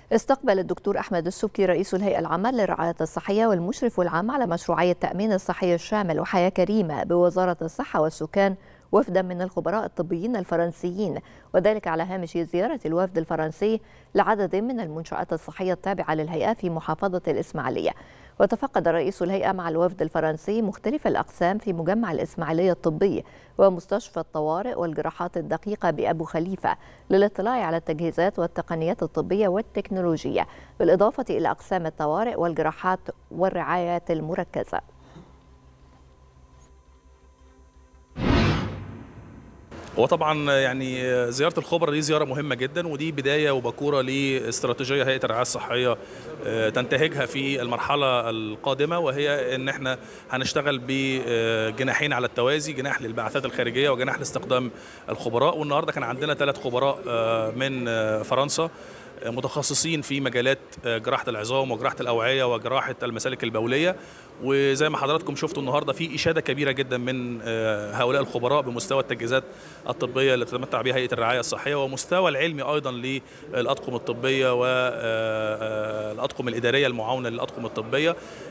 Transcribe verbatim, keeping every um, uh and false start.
استقبل الدكتور أحمد السبكي رئيس الهيئة العامة للرعاية الصحية والمشرف العام على مشروعية التأمين الصحي الشامل وحياة كريمة بوزارة الصحة والسكان وفدا من الخبراء الطبيين الفرنسيين، وذلك على هامش زيارة الوفد الفرنسي لعدد من المنشآت الصحية التابعة للهيئة في محافظة الإسماعيلية. وتفقد رئيس الهيئة مع الوفد الفرنسي مختلف الأقسام في مجمع الإسماعيلية الطبي ومستشفى الطوارئ والجراحات الدقيقة بأبو خليفة للاطلاع على التجهيزات والتقنيات الطبية والتكنولوجية، بالإضافة إلى أقسام الطوارئ والجراحات والرعايات المركزة. وطبعا يعني زياره الخبراء دي زياره مهمه جدا، ودي بدايه وبكوره لاستراتيجيه هيئه الرعايه الصحيه تنتهجها في المرحله القادمه، وهي ان احنا هنشتغل بجناحين على التوازي، جناح للبعثات الخارجيه وجناح لاستخدام الخبراء. والنهارده كان عندنا ثلاث خبراء من فرنسا متخصصين في مجالات جراحة العظام وجراحة الأوعية وجراحة المسالك البولية، وزي ما حضراتكم شفتوا النهارده في إشادة كبيرة جدا من هؤلاء الخبراء بمستوى التجهيزات الطبية اللي تتمتع بها هيئة الرعاية الصحية، ومستوى العلمي أيضا للأطقم الطبية والأطقم الإدارية المعاونة للأطقم الطبية.